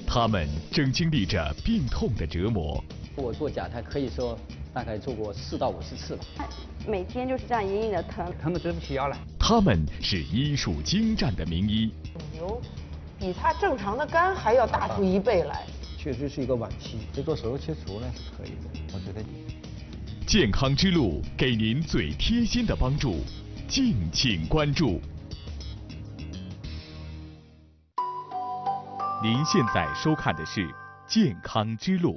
他们正经历着病痛的折磨。 我做假胎可以说大概做过4到50次吧。 每天就是这样隐隐的疼。 他们直不起腰来。 他们是医术精湛的名医。 肿瘤比他正常的肝还要大出1倍来。 确实是一个晚期，这做手术切除呢是可以的，我觉得。 健康之路给您最贴心的帮助，敬请关注。您现在收看的是《健康之路》。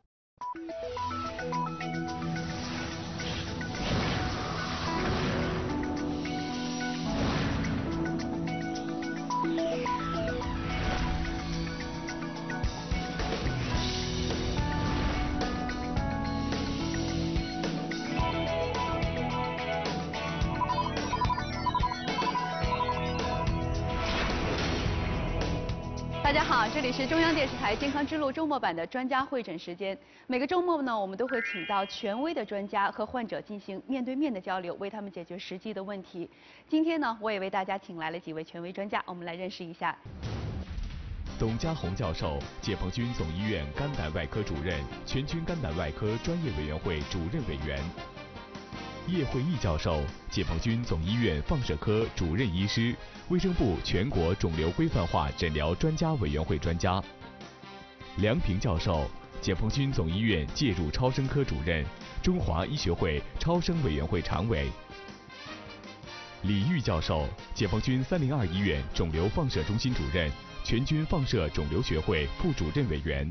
大家好，这里是中央电视台健康之路周末版的专家会诊时间。每个周末呢，我们都会请到权威的专家和患者进行面对面的交流，为他们解决实际的问题。今天呢，我也为大家请来了几位权威专家，我们来认识一下。 董家宏教授，解放军总医院肝胆外科主任，全军肝胆外科专业委员会主任委员。叶慧义教授，解放军总医院放射科主任医师，卫生部全国肿瘤规范化诊疗专家委员会专家。梁平教授，解放军总医院介入超声科主任，中华医学会超声委员会常委。李玉教授，解放军302医院肿瘤放射中心主任，全军放射肿瘤学会副主任委员。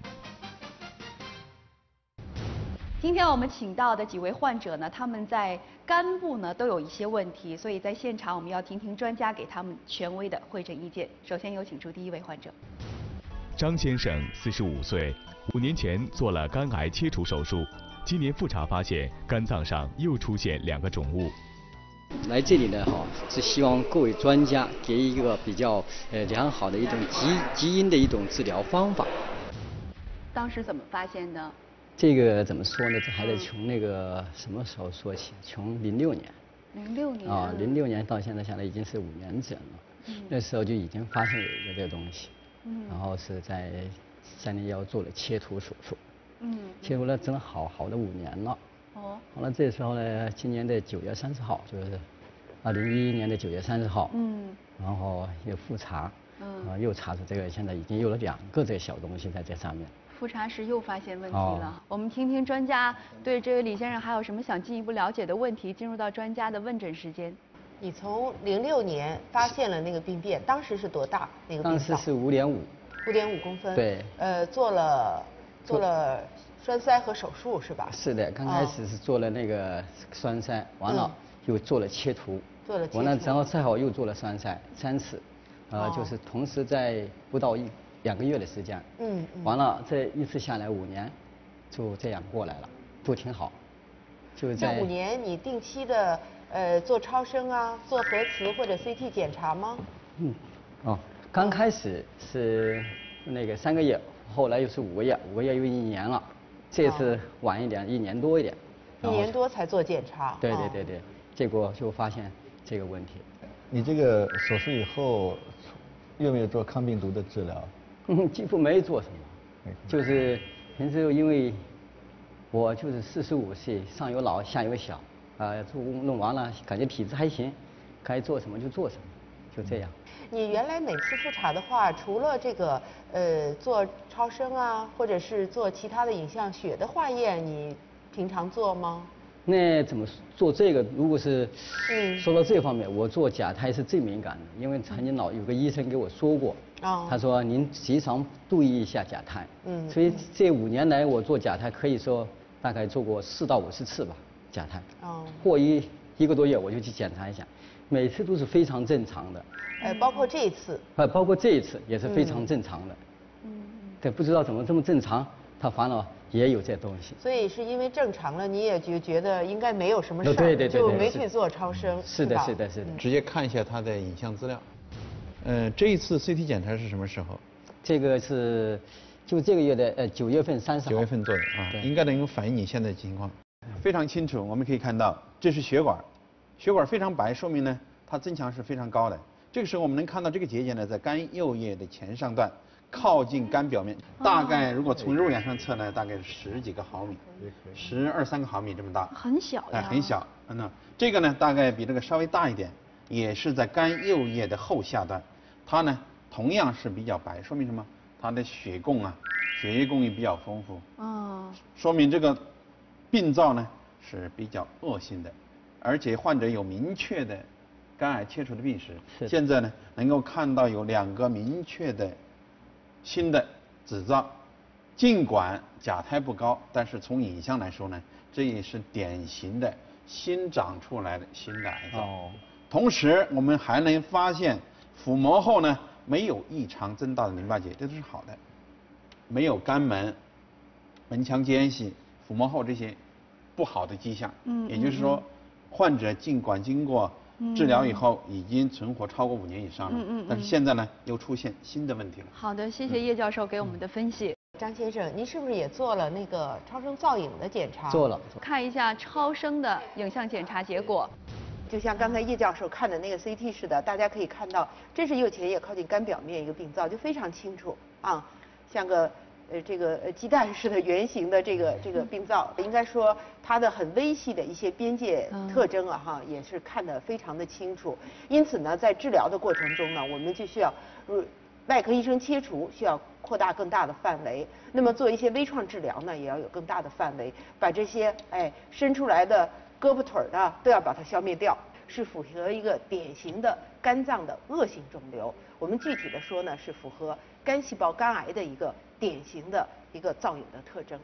今天我们请到的几位患者呢，他们在肝部呢都有一些问题，所以在现场我们要听听专家给他们权威的会诊意见。首先有请出第一位患者。 张先生，45岁，5年前做了肝癌切除手术，今年复查发现肝脏上又出现2个肿物。 来这里呢，是希望各位专家给一个比较良好的一种基因的一种治疗方法。 当时怎么发现的？ 这个怎么说呢？这还得从那个什么时候说起？从06年。 06年啊，06年到现在下来已经是5年整了。那时候就已经发现有一个这个东西。然后是在301做了切除手术。切除了正好的5年了。完了这时候呢，今年的9月30号，就是2011年的9月30号。然后又复查。又查出这个现在已经有了2个这个小东西在这上面。 复查时又发现问题了。我们听听专家对这位李先生还有什么想进一步了解的问题，进入到专家的问诊时间。 你从06年发现了那个病变，当时是多大？那个病当时是5.5。 5.5公分。 对。 做了栓塞和手术是吧？ 是的，刚开始是做了那个栓塞，完了又做了切除。完了，然后再好又做了栓塞3次，就是同时在不到2个月的时间。完了这一次下来5年，就这样过来了，都挺好。就在 5年，你定期的做超声啊，做核磁或者 CT 检查吗？ 刚开始是那个3个月，后来又是5个月，5个月又1年了，这次晚一点，1年多一点。 1年多才做检查。 对，结果就发现这个问题。 你这个手术以后有没有做抗病毒的治疗？ 几乎没做什么，就是平时因为我就是45岁，上有老下有小，弄完了感觉体质还行，该做什么就做什么，就这样。 你原来每次复查的话，除了这个做超声啊，或者是做其他的影像血的化验，你平常做吗？ 那怎么做这个？如果是说到这方面，我做假胎是最敏感的，因为曾经有个医生给我说过，他说您时常注意一下假胎。所以这5年来我做假胎可以说大概做过4到50次吧，假胎。过一个多月我就去检查一下，每次都是非常正常的。 包括这一次。 包括这一次也是非常正常的。对，不知道怎么这么正常，他反而也有这东西。 所以是因为正常了，你也觉得应该没有什么事， 对， 就没去做超声。 是的。 直接看一下他的影像资料。这一次 CT 检查是什么时候？ 这个是就这个月的9月份30号。 9月份做的啊，应该能够反映你现在的情况。非常清楚，我们可以看到这是血管，血管非常白，说明呢它增强是非常高的。这个时候我们能看到这个结节呢在肝右叶的前上段， 靠近肝表面，大概如果从肉眼上测呢，大概是10几个毫米，12、13个毫米这么大， 很小呀。 很小。那这个呢，大概比这个稍微大一点，也是在肝右叶的后下端，它呢同样是比较白，说明什么？它的血供啊，血液供应比较丰富。说明这个病灶呢是比较恶性的，而且患者有明确的肝癌切除的病史。现在呢能够看到有2个明确的新的子灶，尽管甲胎不高，但是从影像来说呢，这也是典型的新长出来的新的癌灶。同时我们还能发现腹膜后呢没有异常增大的淋巴结，这都是好的，没有肝门、门腔间隙、腹膜后这些不好的迹象。也就是说，患者尽管经过治疗以后已经存活超过5年以上了，但是现在呢又出现新的问题了。 好的，谢谢叶教授给我们的分析。 张先生，您是不是也做了那个超声造影的检查？ 做了。 看一下超声的影像检查结果。 就像刚才叶教授看的那个 CT 似的，大家可以看到，这是右前叶靠近肝表面一个病灶，就非常清楚啊，像个这个鸡蛋似的圆形的这个病灶，应该说它的很微细的一些边界特征啊哈，也是看得非常的清楚。因此呢，在治疗的过程中呢，我们就需要外科医生切除需要扩大更大的范围，那么做一些微创治疗呢，也要有更大的范围，把这些伸出来的胳膊腿呢都要把它消灭掉，是符合一个典型的肝脏的恶性肿瘤。我们具体的说呢，是符合肝细胞肝癌的一个典型的一个造影的特征。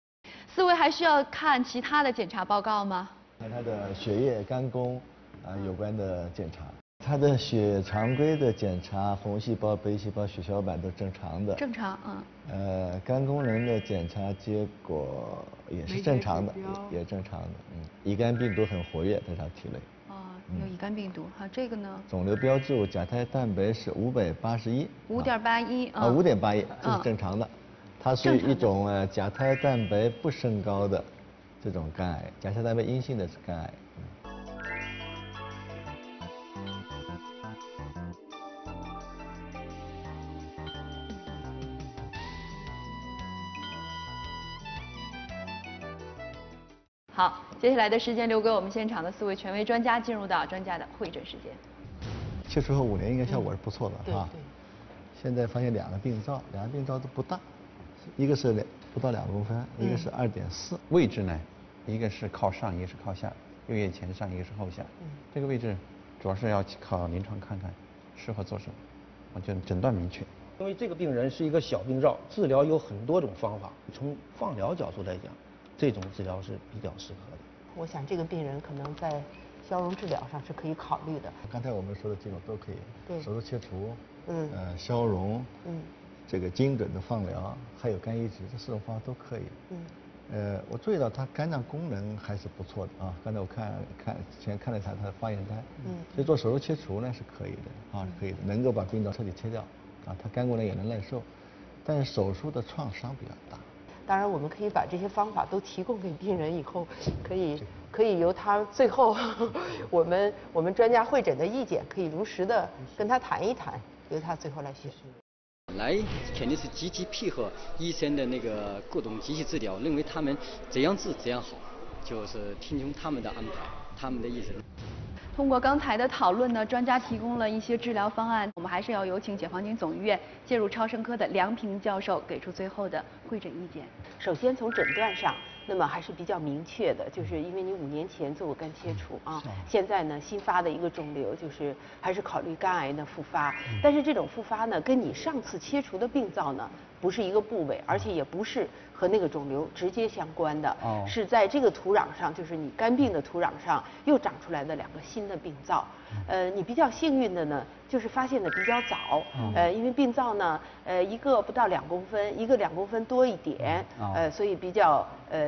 4位还需要看其他的检查报告吗？ 看他的血液、肝功有关的检查。他的血常规的检查，红细胞、白细胞、血小板都正常的。 正常， 肝功能的检查结果也是正常的，也正常的。乙肝病毒很活跃在他体内。 有乙肝病毒。好，这个呢？ 肿瘤标志物甲胎蛋白是581。 5.81。 5.81，这是正常的。它属于一种甲胎蛋白不升高的这种肝癌，甲胎蛋白阴性的是肝癌。 好，接下来的时间留给我们现场的4位权威专家，进入到专家的会诊时间。 切除后5年应该效果是不错的啊。现在发现2个病灶都不大，一个是不到2公分，一个是2.4。 位置呢，一个是靠上，一个是靠下，右叶前上，一个是后下。这个位置主要是要靠临床看看适合做什么，我觉得诊断明确。 因为这个病人是一个小病灶，治疗有很多种方法，从放疗角度来讲，这种治疗是比较适合的。 我想这个病人可能在消融治疗上是可以考虑的。 刚才我们说的几种都可以， 对， 手术切除，消融，这个精准的放疗，还有肝移植，这4种方法都可以。我注意到他肝脏功能还是不错的啊。刚才我看了他的发炎单，所以做手术切除呢是可以的啊，是可以的，能够把病灶彻底切掉啊，他肝功能也能耐受，但是手术的创伤比较大。 当然，我们可以把这些方法都提供给病人，以后可以由他最后我们专家会诊的意见可以如实的跟他谈一谈，由他最后来选。 本来肯定是积极配合医生的那个各种机器治疗，认为他们怎样治怎样好，就是听从他们的安排，他们的意思。 通过刚才的讨论呢，专家提供了一些治疗方案，我们还是要有请解放军总医院介入超声科的梁平教授给出最后的会诊意见。 首先从诊断上，那么还是比较明确的，就是因为你5年前做过肝切除啊，现在呢新发的一个肿瘤就是还是考虑肝癌的复发，但是这种复发呢跟你上次切除的病灶呢不是一个部位，而且也不是和那个肿瘤直接相关的，是在这个土壤上，就是你肝病的土壤上又长出来的2个新的病灶。你比较幸运的呢，就是发现的比较早，因为病灶呢，一个不到2公分，一个2公分多一点，所以比较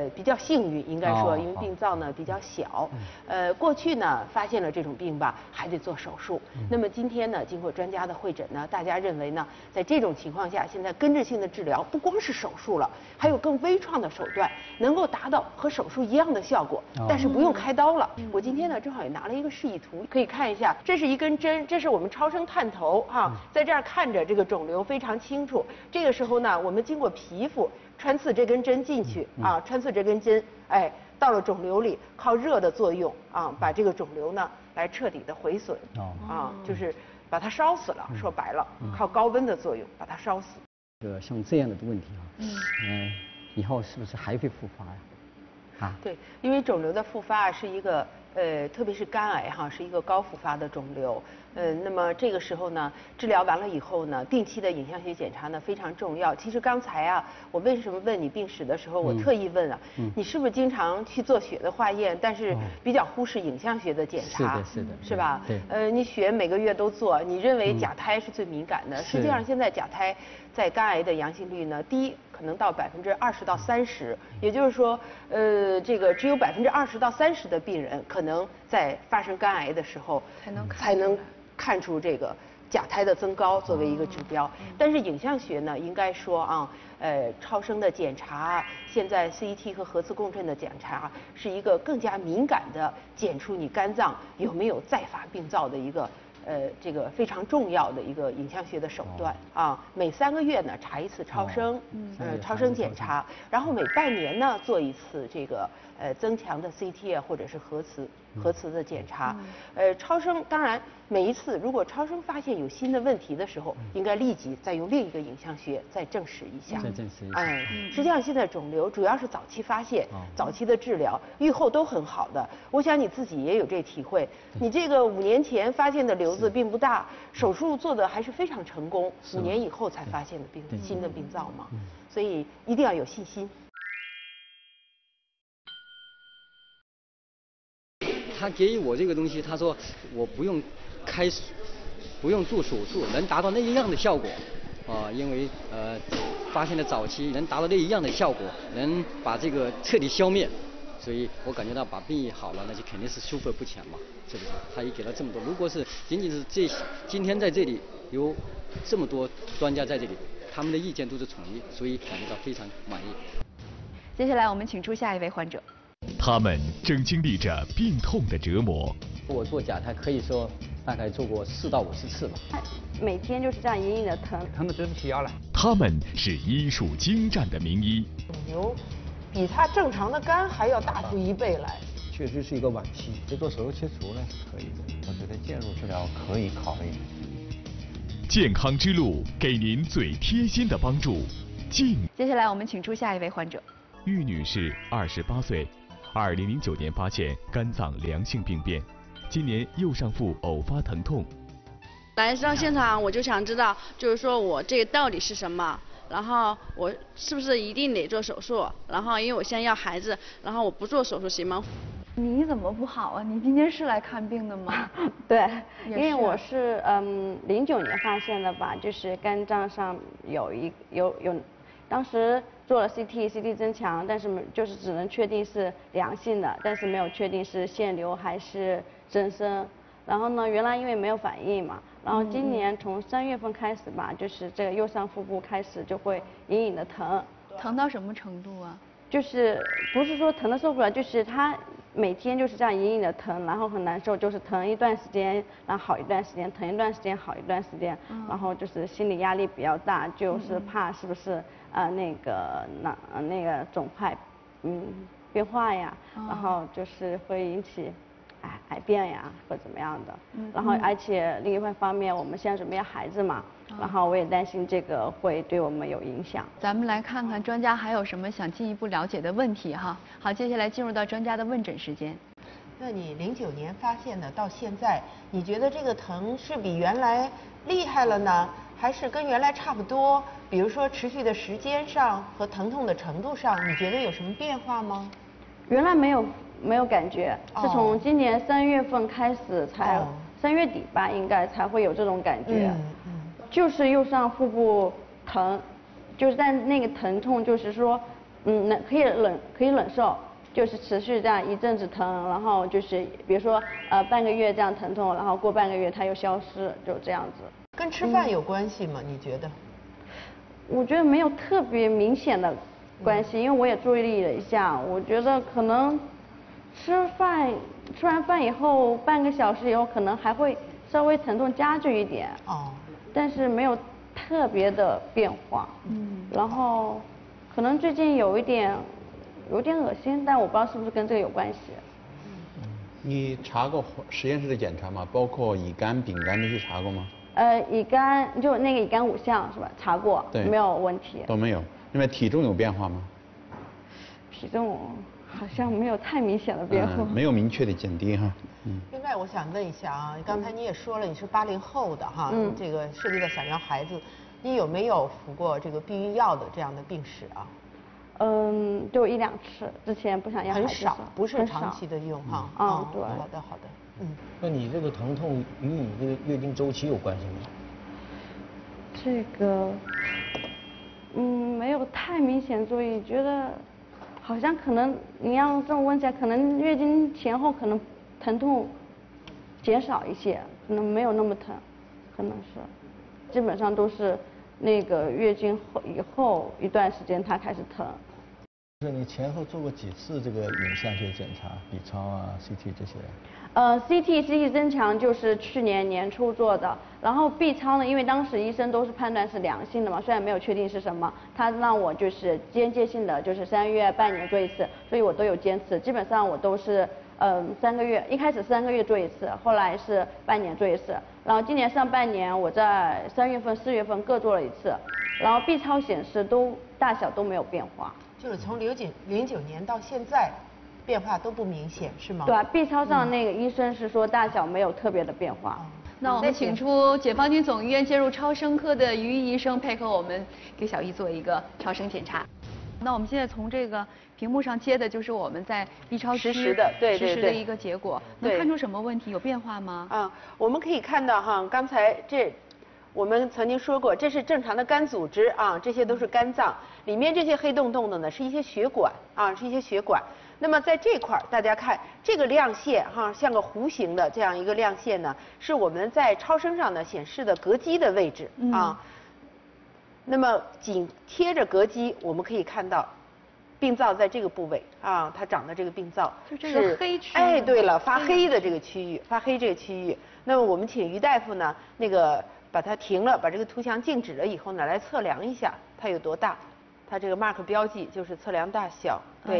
比较幸运，应该说，因为病灶呢比较小。过去呢发现了这种病吧，还得做手术。那么今天呢，经过专家的会诊呢，大家认为呢，在这种情况下，现在根治性的治疗不光是手术了，还有更微创的手段，能够达到和手术一样的效果，但是不用开刀了。我今天呢正好也拿了一个示意图，可以看一下，这是一根针，这是我们超声探头哈，在这儿看着这个肿瘤非常清楚。这个时候呢，我们经过皮肤穿刺这根针进去啊，穿刺这根针，哎，到了肿瘤里，靠热的作用啊，把这个肿瘤呢来彻底的毁损啊，就是把它烧死了。说白了，靠高温的作用把它烧死。 像这样的问题以后是不是还会复发呀？ 对，因为肿瘤的复发是一个特别是肝癌哈，是一个高复发的肿瘤。那么这个时候呢，治疗完了以后呢，定期的影像学检查呢非常重要。其实刚才啊，我为什么问你病史的时候，我特意问啊，你是不是经常去做血的化验，但是比较忽视影像学的检查？ 是的， 是吧？ 对。 你血每个月都做，你认为甲胎是最敏感的，实际上现在甲胎在肝癌的阳性率呢低，可能到20%到30%，也就是说，这个只有20%到30%的病人可能在发生肝癌的时候才能看出这个甲胎的增高作为一个指标。但是影像学呢，应该说啊，超声的检查，现在 CT 和核磁共振的检查是一个更加敏感的检出你肝脏有没有再发病灶的一个这个非常重要的一个影像学的手段啊。每3个月呢查一次超声，超声检查，然后每半年呢做一次这个增强的 CT 啊或者是核磁的检查。超声当然每一次如果超声发现有新的问题的时候，应该立即再用另一个影像学再证实一下。实际上现在肿瘤主要是早期发现、早期的治疗，预后都很好的。我想你自己也有这体会，你这个5年前发现的瘤子并不大，手术做的还是非常成功，5年以后才发现的新的病灶嘛，所以一定要有信心。 他给予我这个东西，他说我不用做手术，能达到那样的效果，因为发现的早期能达到那一样的效果，能把这个彻底消灭，所以我感觉到把病医好了，那就肯定是收获不浅嘛，是不是？他也给了这么多，如果是仅仅是今天在这里有这么多专家在这里，他们的意见都是统一，所以感觉到非常满意。 接下来我们请出下一位患者。 他们正经历着病痛的折磨。 我做甲胎可以说大概做过4到50次吧。 每天就是这样隐隐的疼， 疼得直不起腰来。 他们是医术精湛的名医。 肿瘤比他正常的肝还要大出1倍来。 确实是一个晚期， 就做手术切除呢是可以的，我觉得介入治疗可以考虑。 健康之路给您最贴心的帮助。 接下来我们请出下一位患者。 玉女士，28岁，2009年发现肝脏良性病变，今年右上腹偶发疼痛。 来到现场我就想知道，就是说我这个到底是什么，然后我是不是一定得做手术，然后因为我现在要孩子，然后我不做手术行吗？ 你怎么不好啊？你今天是来看病的吗？ 对，因为我是09年发现的吧，就是肝脏上有当时做了 CT 增强，但是就是只能确定是良性的，但是没有确定是腺瘤还是增生。然后呢，原来因为没有反应嘛，然后今年从3月份开始吧，就是这个右上腹部开始就会隐隐的疼。 疼到什么程度啊？ 就是不是说疼的受不了，就是它每天就是这样隐隐的疼，然后很难受，就是疼一段时间，然后好一段时间，疼一段时间，好一段时间，然后就是心理压力比较大，就是怕是不是那个肿块变化呀，然后就是会引起癌变呀或怎么样的，然后而且另一方面我们现在准备要孩子嘛，然后我也担心这个会对我们有影响。 咱们来看看专家还有什么想进一步了解的问题哈。好，接下来进入到专家的问诊时间。 那你09年发现的到现在，你觉得这个疼是比原来厉害了呢，还是跟原来差不多？比如说持续的时间上和疼痛的程度上，你觉得有什么变化吗？ 原来没有感觉，是从今年3月份开始才，3月底吧，应该才会有这种感觉。就是右上腹部疼，就是但那个疼痛就是说可以忍受，就是持续这样一阵子疼，然后就是比如说半个月这样疼痛，然后过半个月它又消失，就这样子。 跟吃饭有关系吗？你觉得？ 我觉得没有特别明显的关系，因为我也注意了一下，我觉得可能吃完饭以后半个小时以后可能还会稍微疼痛加剧一点，但是没有特别的变化。然后可能最近有点恶心，但我不知道是不是跟这个有关系。 你查过实验室的检查吗？包括乙肝、丙肝这些查过吗？ 乙肝就那个乙肝5项是吧？查过，没有问题。 都没有。另外体重有变化吗？ 体重好像没有太明显的变化。 没有明确的减低哈。 另外我想问一下啊，刚才你也说了你是80后的哈，这个涉及到想要孩子，你有没有服过这个避孕药的这样的病史啊？ 就1、2次，之前不想要孩子。 很少，不是长期的用哈。 对。 好的。 那你这个疼痛与你这个月经周期有关系吗？ 这个，没有太明显注意，觉得好像可能你要这么问起来，可能月经前后可能疼痛减少一些，可能没有那么疼，可能是，基本上都是那个月经以后一段时间它开始疼。 就是你前后做过几次这个影像学检查，B 超啊、CT 这些 ？CT 增强就是去年年初做的，然后 B 超呢，因为当时医生都是判断是良性的嘛，虽然没有确定是什么，他让我就是间接性的，就是3个月、半年做一次，所以我都有坚持，基本上我都是3个月，一开始3个月做一次，后来是半年做一次，然后今年上半年我在3月份、4月份各做了一次，然后 B 超显示大小都没有变化。 就是从09年到现在，变化都不明显，是吗？ 对，B 超上那个医生是说大小没有特别的变化。 那我们请出解放军总医院介入超声科的于医生，配合我们给小姨做一个超声检查。那我们现在从这个屏幕上接的就是我们在 B 超实时的一个结果，能看出什么问题？有变化吗？ 我们可以看到哈，刚才我们曾经说过，这是正常的肝组织啊，这些都是肝脏，里面这些黑洞洞的呢是一些血管啊，是一些血管。那么在这块儿，大家看这个亮线哈，像个弧形的这样一个亮线呢，是我们在超声上呢显示的膈肌的位置啊。那么紧贴着膈肌，我们可以看到病灶在这个部位啊，它长的这个病灶就这个黑区。 哎，对了，发黑的这个区域，发黑这个区域。那么我们请于大夫呢，把它停了，把这个图像静止了以后呢，来测量一下它有多大。它这个 mark 标记就是测量大小，对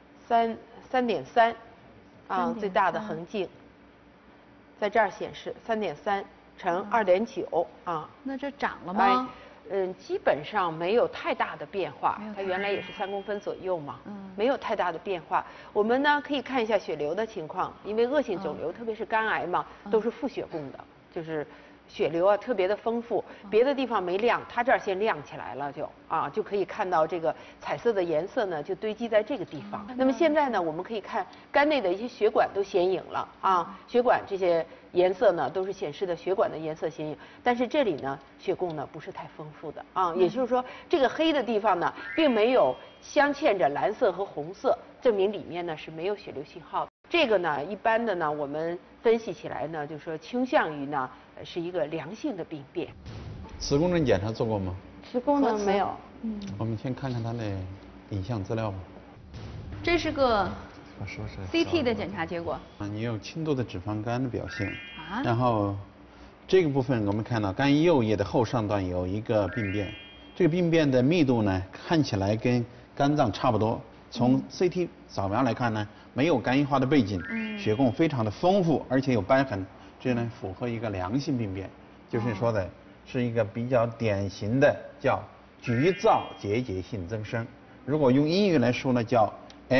，3.3啊，最大的横径，在这儿显示3.3乘2.9啊。 那这长了吗？ 基本上没有太大的变化，它原来也是3公分左右嘛，没有太大的变化。我们呢可以看一下血流的情况，因为恶性肿瘤，特别是肝癌嘛，都是腹血供的，就是血流啊特别的丰富，别的地方没亮，它这儿先亮起来了，就可以看到这个彩色的颜色呢就堆积在这个地方。那么现在呢，我们可以看肝内的一些血管都显影了啊，血管这些颜色呢都是显示的血管的颜色显影，但是这里呢血供呢不是太丰富的啊，也就是说这个黑的地方呢并没有镶嵌着蓝色和红色，证明里面呢是没有血流信号的。这个呢一般的呢我们分析起来呢就说倾向于呢是一个良性的病变。 磁共振检查做过吗？ 磁共振没有。 我们先看看它的影像资料吧。 这是个 CT 的检查结果。 你有轻度的脂肪肝的表现。然后这个部分我们看到肝右叶的后上段有一个病变，这个病变的密度呢看起来跟肝脏差不多。从 CT 扫描来看呢，没有肝硬化的背景，血供非常的丰富，而且有瘢痕，这呢符合一个良性病变，就是说的是一个比较典型的叫局灶结节性增生。如果用英语来说呢，叫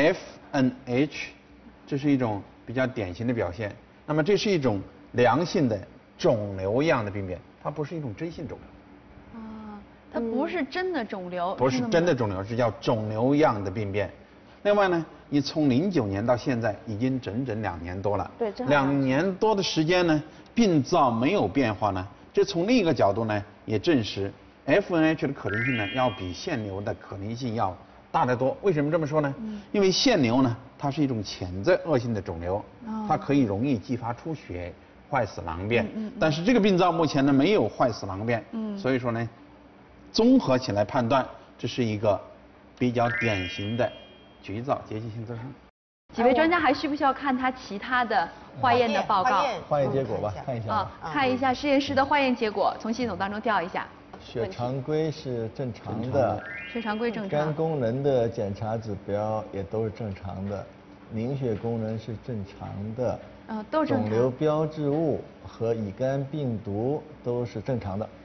FNH， 这是一种比较典型的表现。那么这是一种良性的肿瘤样的病变，它不是一种真性肿瘤。 它不是真的肿瘤。 不是真的肿瘤，是叫肿瘤样的病变。另外呢，你从09年到现在已经整整2年多了。 对 ，2年多的时间呢，病灶没有变化呢，这从另一个角度呢也证实 FNH 的可能性呢要比腺瘤的可能性要大得多。为什么这么说呢？因为腺瘤呢，它是一种潜在恶性的肿瘤，它可以容易激发出血、坏死囊变。但是这个病灶目前呢没有坏死囊变，所以说呢，综合起来判断，这是一个比较典型的局灶结节性增生。 几位专家还需不需要看他其他的化验的报告？ 化验结果吧，看一下啊，看一下实验室的化验结果，从系统当中调一下。 血常规是正常的， 血常规正常。 肝功能的检查指标也都是正常的，凝血功能是正常的， 都正常。 肿瘤标志物和乙肝病毒都是正常的。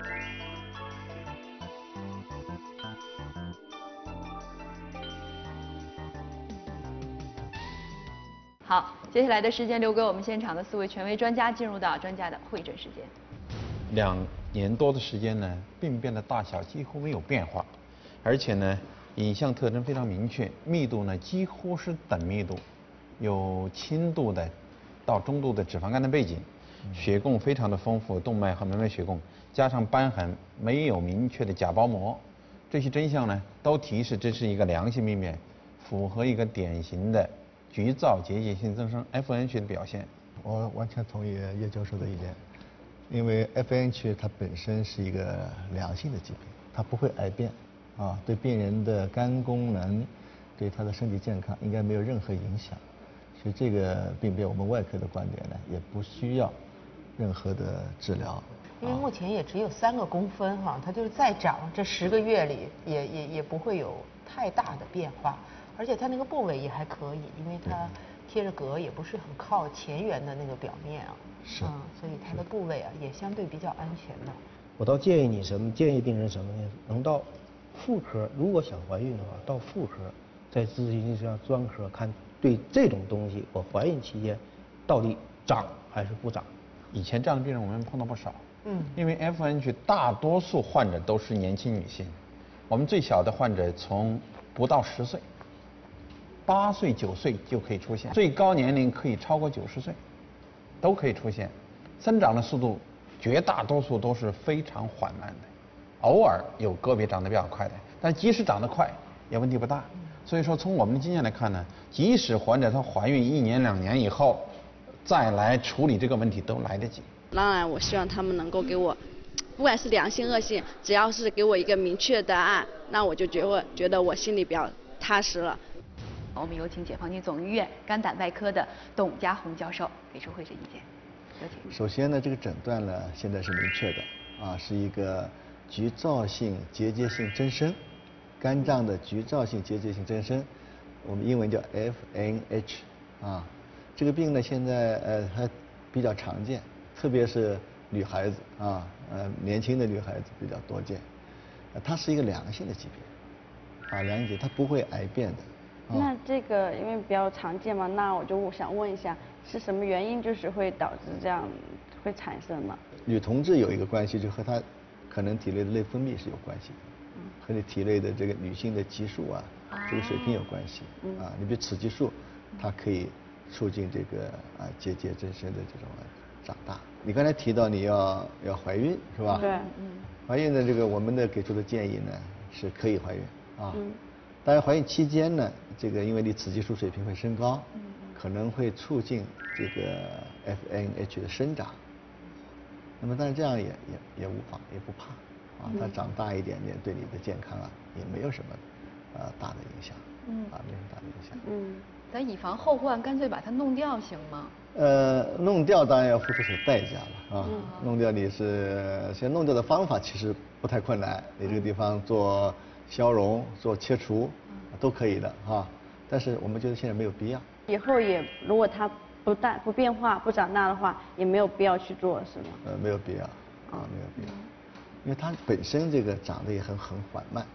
好，接下来的时间留给我们现场的4位权威专家，进入到专家的会诊时间。 2年多的时间呢，病变的大小几乎没有变化，而且呢，影像特征非常明确，密度呢几乎是等密度，有轻度的到中度的脂肪肝的背景，血供非常的丰富，动脉和门脉血供，加上瘢痕，没有明确的假包膜，这些真相呢，都提示这是一个良性病变，符合一个典型的局灶结节性增生 FNH 的表现。 我完全同意叶教授的意见，因为 FNH 它本身是一个良性的疾病，它不会癌变，对病人的肝功能，对他的身体健康应该没有任何影响，所以这个病变我们外科的观点呢，也不需要任何的治疗。 因为目前也只有3个公分哈，它就是再长，这10个月里也不会有太大的变化，而且它那个部位也还可以，因为它贴着革，也不是很靠前缘的那个表面啊，所以它的部位啊也相对比较安全的。 我倒建议你什么？建议病人什么呢？能到妇科，如果想怀孕的话，到妇科再咨询一下专科，看对这种东西，我怀孕期间到底长还是不长。 以前这样的病人我们碰到不少，因为 FNH 大多数患者都是年轻女性，我们最小的患者从不到10岁，8岁、9岁就可以出现，最高年龄可以超过90岁，都可以出现。生长的速度绝大多数都是非常缓慢的，偶尔有个别长得比较快的，但即使长得快也问题不大。所以说从我们的经验来看呢，即使患者她怀孕1年2年以后再来处理这个问题都来得及。 当然我希望他们能够给我，不管是良性恶性，只要是给我一个明确的答案，那我就觉得我心里比较踏实了。 我们有请解放军总医院肝胆外科的董家宏教授给出会诊意见。有请。 首先呢，这个诊断呢现在是明确的，是一个局灶性结节性增生，肝脏的局灶性结节性增生，我们英文叫 FNH 这个病呢现在还比较常见，特别是女孩子年轻的女孩子比较多见，它是一个良性的疾病，良性疾病它不会癌变的。 那这个因为比较常见嘛，那我就想问一下，是什么原因就是会导致这样会产生呢？ 女同志有一个关系，就和她可能体内的内分泌是有关系的，和你体内的这个女性的激素这个水平有关系你比如雌激素，它可以促进这个结节增生的这种长大。你刚才提到你要怀孕是吧？ 对。 怀孕的这个我们的给出的建议呢是可以怀孕当然怀孕期间呢，这个因为你雌激素水平会升高，可能会促进这个 FNH 的生长。那么但是这样也无妨，也不怕它长大一点点对你的健康也没有什么大的影响没什么大的影响。 咱以防后患，干脆把它弄掉行吗？ 弄掉当然要付出点代价了弄掉现在弄掉的方法其实不太困难，你这个地方做消融、做切除都可以的但是我们觉得现在没有必要。 以后也如果它不变化、不长大的话，也没有必要去做，是吗？ 没有必要没有必要，因为它本身这个长得也很缓慢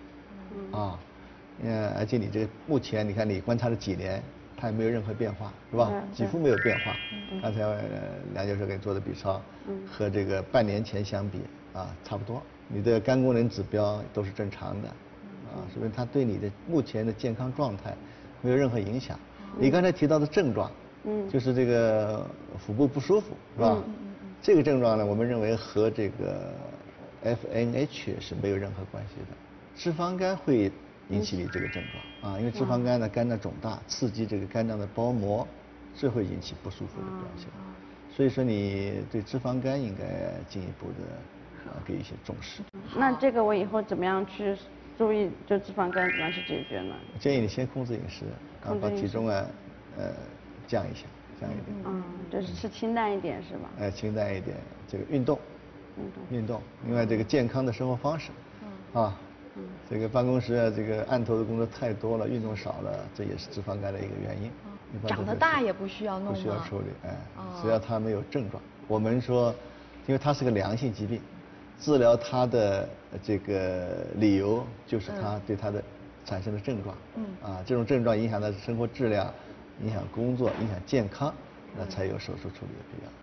而且你这个目前你看你观察了几年，它也没有任何变化，是吧？几乎没有变化。刚才梁教授给你做的 B 超，和这个半年前相比差不多。你的肝功能指标都是正常的所以它对你的目前的健康状态没有任何影响。你刚才提到的症状，就是这个腹部不舒服，是吧？这个症状呢，我们认为和这个 FNH 是没有任何关系的。脂肪肝会引起你这个症状啊。因为脂肪肝呢，肝脏肿大，刺激这个肝脏的包膜，这会引起不舒服的表现。所以说你对脂肪肝应该进一步的给一些重视。 那这个我以后怎么样去注意，就脂肪肝怎么样去解决呢？ 建议你先控制饮食，把体重降一下，降一点。 就是吃清淡一点是吧？ 清淡一点，这个运动，另外这个健康的生活方式，这个办公室这个案头的工作太多了，运动少了，这也是脂肪肝的一个原因。 长得大也不需要弄吗？ 不需要处理，只要它没有症状。我们说，因为它是个良性疾病，治疗它的这个理由就是它对它的产生的症状。这种症状影响它的生活质量，影响工作，影响健康，那才有手术处理的必要。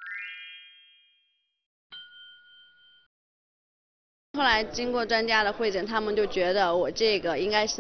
后来经过专家的会诊，他们就觉得我这个应该是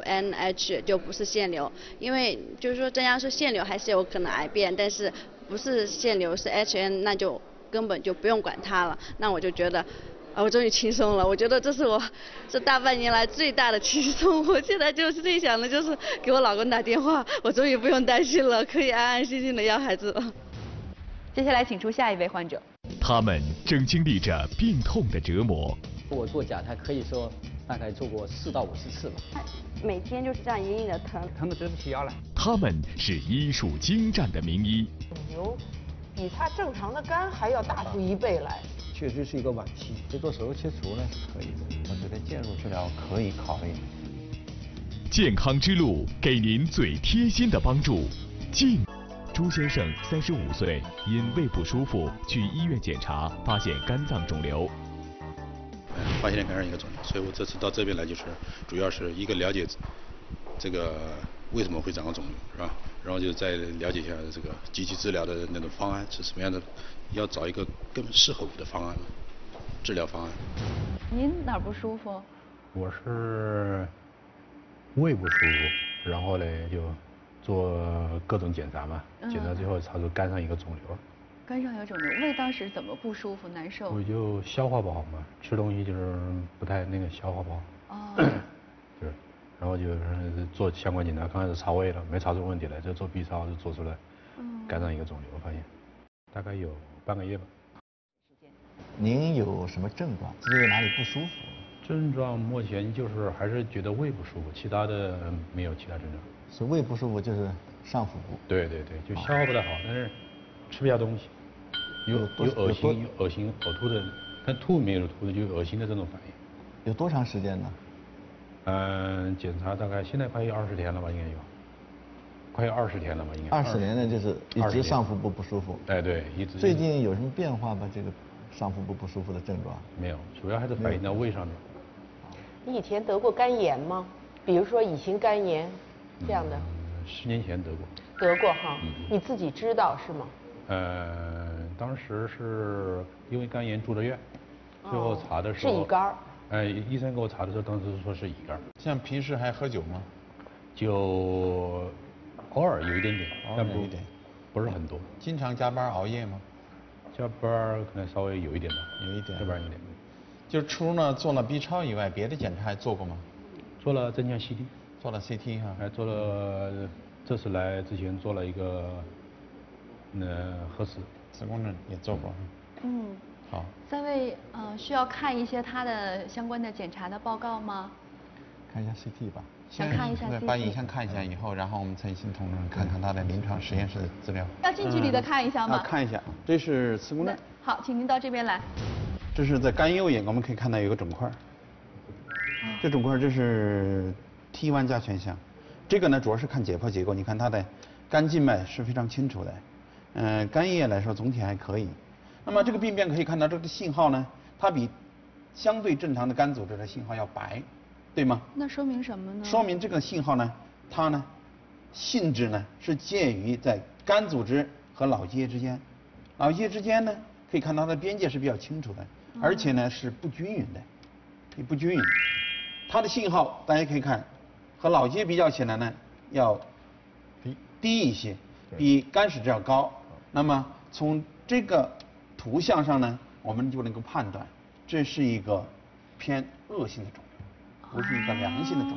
FNH， 就不是腺瘤，因为就是说专家说腺瘤还是有可能癌变，但是不是腺瘤是 HN， 那就根本就不用管它了。那我就觉得，我终于轻松了。我觉得这是我这大半年来最大的轻松。我现在就是最想的就是给我老公打电话，我终于不用担心了，可以安安心心的要孩子了。 接下来请出下一位患者。 他们正经历着病痛的折磨。 我做假胎可以说大概做过4到50次吧。 每天就是这样隐隐的疼， 疼得直不起腰来。 他们是医术精湛的名医。 肿瘤比他正常的肝还要大出1倍来。 确实是一个晚期， 就做手术切除呢是可以的，我觉得介入治疗可以考虑。 健康之路给您最贴心的帮助。朱先生35岁，因胃不舒服去医院检查，发现肝脏肿瘤。 发现了肝上一个肿瘤，所以我这次到这边来就是主要是一个了解这个为什么会长个肿瘤，是吧？然后就再了解一下这个积极治疗的那种方案是什么样的，要找一个更适合我的方案，治疗方案。 您哪儿不舒服？ 我是胃不舒服，然后呢就做各种检查嘛，检查最后查出肝上一个肿瘤。 肝上有肿瘤，胃当时怎么不舒服难受？ 我就消化不好嘛，吃东西就是不太那个消化不好。就是，然后就是做相关检查，刚开始查胃了，没查出问题来，就做 B 超就做出来肝上一个肿瘤，发现大概有半个月吧。 您有什么症状？自己有哪里不舒服？ 症状目前就是还是觉得胃不舒服，其他的没有其他症状。 是胃不舒服就是上腹部。 对，就消化不太好，但是吃不下东西。有恶心、呕吐的，但吐没有吐的，就有恶心的这种反应。 有多长时间呢？ 检查大概现在快有20天了吧，应该有，快有20天了吧，应该。 20年呢，就是一直上腹部不舒服。 对，一直。 最近有什么变化吗？这个上腹部不舒服的症状？ 没有，主要还是反映到胃上面。 你以前得过肝炎吗？比如说乙型肝炎这样的 ？10年前得过。 得过哈，你自己知道是吗？ 当时是因为肝炎住的院，最后查的时候是乙肝。 医生给我查的时候，当时说是乙肝。 像平时还喝酒吗？ 就偶尔有一点点，但不是很多。 经常加班熬夜吗？ 加班可能稍微有一点吧，加班有点。 就除了做了 B 超以外，别的检查还做过吗？ 做了增强 CT。 做了 CT 哈。 还做了，这次来之前做了一个核磁。 子宫症也做过。好。 3位需要看一些他的相关的检查的报告吗？ 看一下 CT 吧。 先看一下 CT。 把影像看一下以后，然后我们陈新同志看看他的临床实验室的资料。 要近距离的看一下吗？ 看一下，这是子宫症。 好，请您到这边来。 这是在肝右眼，我们可以看到有个肿块。这肿块这是 T1 加全项，这个呢主要是看解剖结构，你看它的肝静脉是非常清楚的。肝液来说总体还可以。那么这个病变可以看到这个信号呢，它比相对正常的肝组织的信号要白，对吗？ 那说明什么呢？ 说明这个信号呢，它呢性质呢是介于在肝组织和脑结之间，脑结之间呢可以看到它的边界是比较清楚的，而且呢是不均匀的，不均匀。它的信号大家可以看，和脑结比较起来呢要低一些，比肝室要高。那么从这个图像上呢，我们就能够判断，这是一个偏恶性的肿瘤，不是一个良性的肿瘤。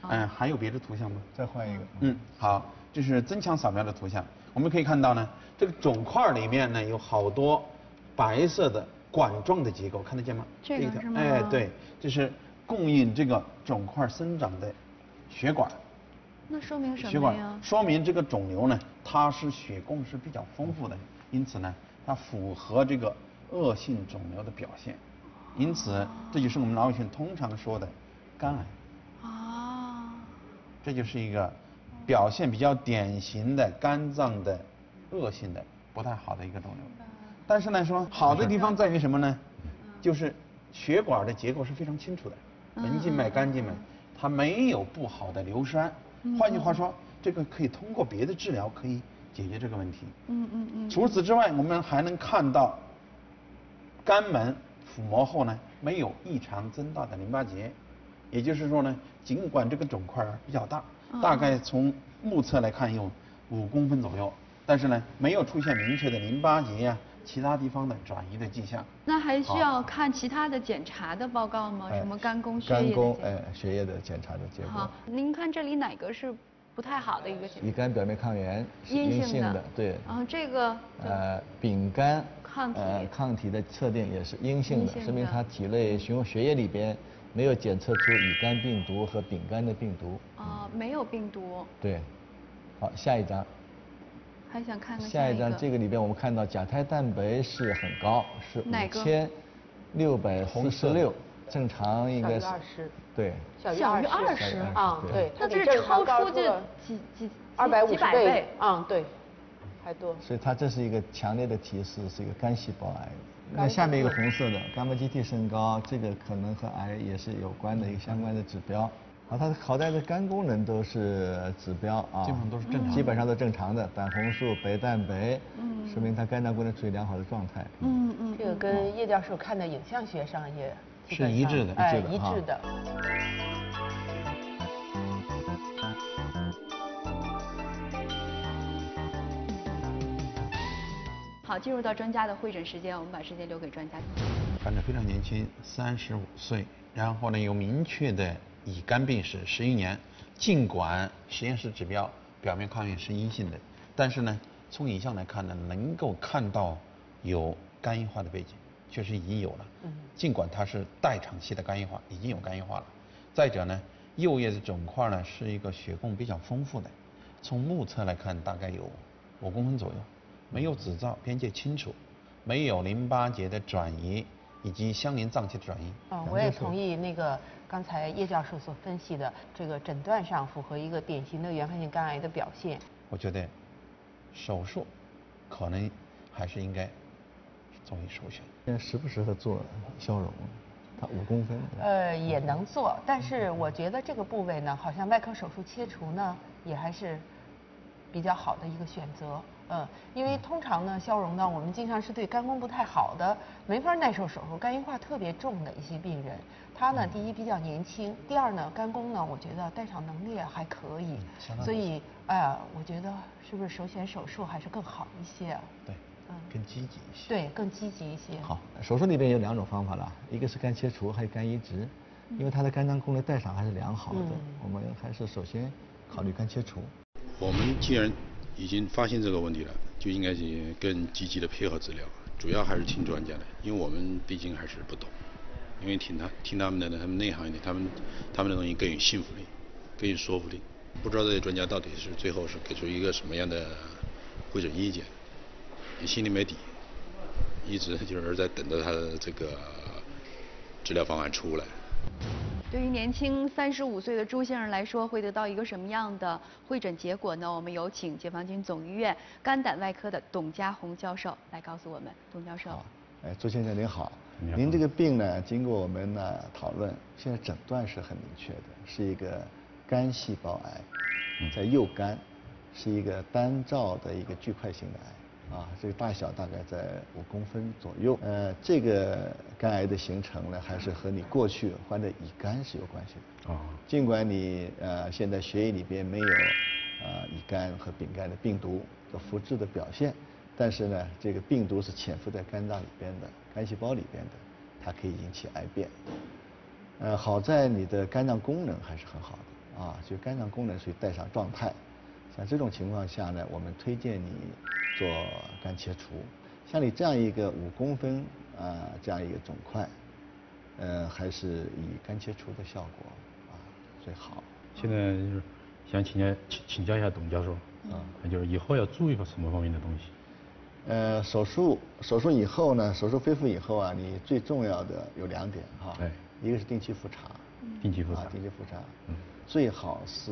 还有别的图像吗？ 再换一个。 好，这是增强扫描的图像。我们可以看到呢，这个肿块里面呢有好多白色的管状的结构，看得见吗？ 这个是吗？ 对，这是供应这个肿块生长的血管。 那说明什么呀？ 血管说明这个肿瘤呢，它是血供是比较丰富的，因此呢，它符合这个恶性肿瘤的表现。因此，这就是我们脑血栓通常说的肝癌。这就是一个表现比较典型的肝脏的恶性的不太好的一个肿瘤。但是呢，说好的地方在于什么呢？就是血管的结构是非常清楚的，门静脉、肝静脉，它没有不好的硫栓。换句话说，这个可以通过别的治疗可以解决这个问题。除此之外，我们还能看到肝门腹膜后呢没有异常增大的淋巴结，也就是说呢，尽管这个肿块比较大，大概从目测来看有5公分左右，但是呢没有出现明确的淋巴结呀、其他地方的转移的迹象。 那还需要看其他的检查的报告吗？什么肝功、血液的？ 肝功，血液的检查的结果。 好，您看这里哪个是不太好的一个检查？ 乙肝表面抗原是阴性的，对。 然后这个丙肝抗体的测定也是阴性的，说明它体内循血液里边没有检测出乙肝病毒和丙肝的病毒。 没有病毒。 对。好，下一张。 还想看看下一张，这个里边我们看到甲胎蛋白是很高，是5646，正常应该是小于20。 对。 小于 20 啊，对。 那这是超出这 250倍对，还多。 所以它这是一个强烈的提示，是一个肝细胞癌。那下面一个红色的伽马基体升高，这个可能和癌也是有关的一个相关的指标。它好在的肝功能都是指标基本上都是正常的， 基本上都正常的，胆红素、白蛋白，说明它肝脏功能处于良好的状态。 这个跟叶教授看的影像学上也是一致的， 一致的。 好，进入到专家的会诊时间，我们把时间留给专家。 患者非常年轻，35岁，然后呢有明确的乙肝病史，11年，尽管实验室指标表面抗原是阴性的，但是呢从影像来看呢，能够看到有肝硬化的背景，确实已经有了。尽管它是代偿期的肝硬化，已经有肝硬化了。再者呢，右叶的肿块呢是一个血供比较丰富的，从目测来看大概有5公分左右，没有紫灶，边界清楚，没有淋巴结的转移以及相邻脏器的转移。 我也同意那个刚才叶教授所分析的，这个诊断上符合一个典型的原发性肝癌的表现。 我觉得手术可能还是应该作为首选。 适不适合做消融？它5公分。 也能做，但是我觉得这个部位呢，好像外科手术切除呢，也还是比较好的一个选择。因为通常呢，消融呢，我们经常是对肝功不太好的，没法耐受手术，肝硬化特别重的一些病人，他呢，第一比较年轻，第二呢，肝功呢，我觉得代偿能力还可以，所以我觉得是不是首选手术还是更好一些啊？ 对，更积极一些。 对，更积极一些。 好，手术里边有2种方法了，一个是肝切除，还有肝移植，因为它的肝脏功能代偿还是良好的，我们还是首先考虑肝切除。 我们既然已经发现这个问题了，就应该去更积极的配合治疗，主要还是听专家的，因为我们毕竟还是不懂，因为听他们的，他们内行一点，他们的东西更有信服力，更有说服力。不知道这些专家到底是最后是给出一个什么样的会诊意见，你心里没底，一直就是在等着他的这个治疗方案出来。 对于年轻35岁的朱先生来说，会得到一个什么样的会诊结果呢？我们有请解放军总医院肝胆外科的董家宏教授来告诉我们。董教授。 朱先生您好，您这个病呢，经过我们呢讨论，现在诊断是很明确的，是一个肝细胞癌，在右肝，是一个单灶的一个巨块型的癌。这个大小大概在5公分左右。这个肝癌的形成呢，还是和你过去患的乙肝是有关系的。尽管你现在血液里边没有乙肝和丙肝的病毒的复制的表现，但是呢，这个病毒是潜伏在肝脏里边的，肝细胞里边的，它可以引起癌变。好在你的肝脏功能还是很好就肝脏功能属于带上状态。像这种情况下呢，我们推荐你做肝切除。像你这样一个5公分这样一个肿块，还是以肝切除的效果最好。 现在就是想请教一下董教授，就是以后要注意什么方面的东西？ 手术以后呢，手术恢复以后你最重要的有2点一个是定期复查， 定期复查， 最好是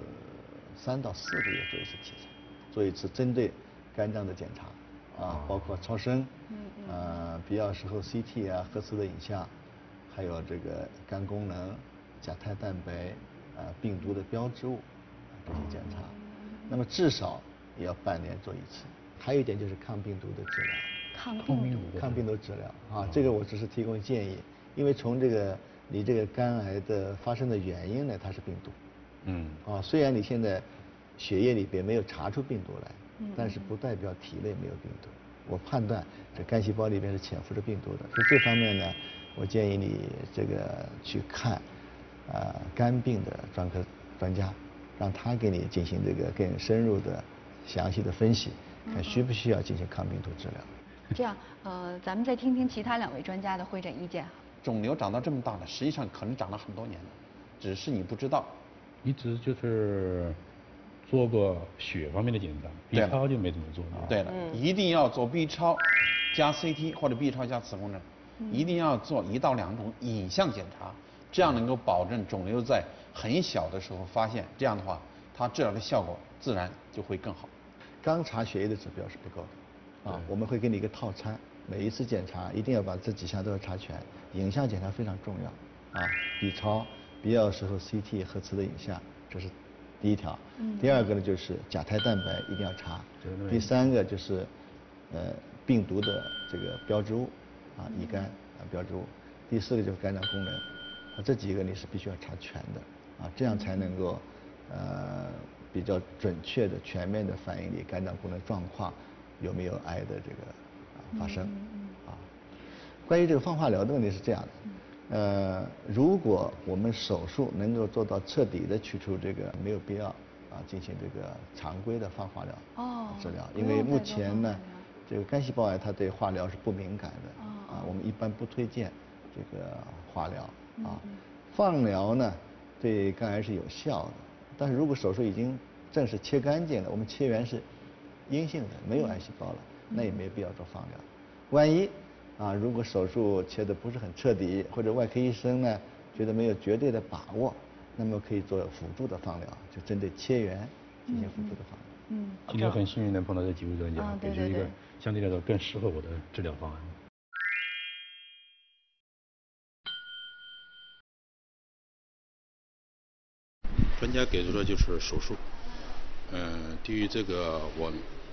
3到4个月做一次体检，做一次针对肝脏的检查包括超声，必要时候 CT 核磁的影像，还有这个肝功能、甲胎蛋白、病毒的标志物这些检查，那么至少也要半年做一次。还有一点就是抗病毒的治疗，抗病毒治疗这个我只是提供建议，因为从你这个肝癌的发生的原因呢，它是病毒，虽然你现在血液里边没有查出病毒来，但是不代表体内没有病毒。我判断这肝细胞里边是潜伏着病毒的，所以这方面呢，我建议你这个去看肝病的专科专家，让他给你进行这个更深入的、详细的分析，看需不需要进行抗病毒治疗。 这样，咱们再听听其他2位专家的会诊意见。 肿瘤长到这么大了，实际上可能长了很多年了，只是你不知道。 一直就是做过血方面的检查 ，B 超就没怎么做。 对了，一定要做 B 超加 CT 或者 B 超加磁共振，一定要做1到2种影像检查，这样能够保证肿瘤在很小的时候发现，这样的话，它治疗的效果自然就会更好。 刚查血液的指标是不够的我们会给你一个套餐，每一次检查一定要把这几项都要查全，影像检查非常重要，B 超。必要时候 CT 核磁的影像，这是第1条。第2个呢就是甲胎蛋白一定要查。第3个就是病毒的这个标志物乙肝标志物。第4个就是肝脏功能这几个你是必须要查全的这样才能够比较准确的、全面的反映你肝脏功能状况有没有癌的这个发生关于这个放化疗的问题是这样的。如果我们手术能够做到彻底的取出这个，没有必要进行这个常规的放化疗治疗，因为目前呢，这个肝细胞癌它对化疗是不敏感的我们一般不推荐这个化疗放疗呢对肝癌是有效的，但是如果手术已经正式切干净了，我们切源是阴性的，没有癌细胞了，那也没必要做放疗。万一如果手术切得不是很彻底，或者外科医生呢觉得没有绝对的把握，那么可以做辅助的放疗，就针对切源进行辅助的放疗。 今天很幸运能碰到这几位专家，给出一个相对来说更适合我的治疗方案。 专家给出的就是手术，对于这个我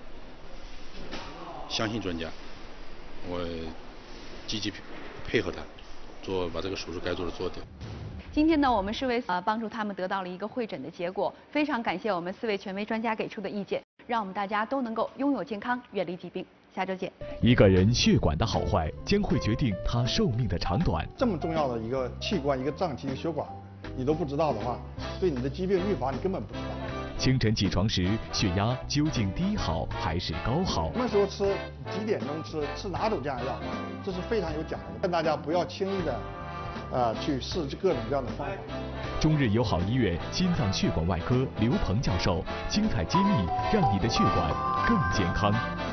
相信专家，我积极配合他把这个手术该做的做掉。 今天呢，我们是为帮助他们得到了一个会诊的结果，非常感谢我们4位权威专家给出的意见，让我们大家都能够拥有健康，远离疾病。下周见。 一个人血管的好坏将会决定他寿命的长短。 这么重要的一个器官、一个脏器、一个血管，你都不知道的话，对你的疾病预防你根本不知道。 清晨起床时，血压究竟低好还是高好？ 什么时候吃，几点钟吃哪种降压药，这是非常有讲究的。大家不要轻易的去试各种各样的方法。 中日友好医院心脏血管外科刘鹏教授精彩揭秘，让你的血管更健康。